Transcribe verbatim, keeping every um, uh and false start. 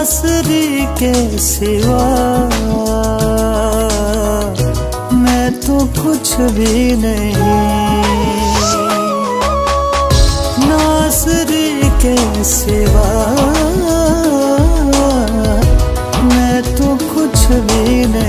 नासरी के सिवा मैं तो कुछ भी नहीं, नासरी के सिवा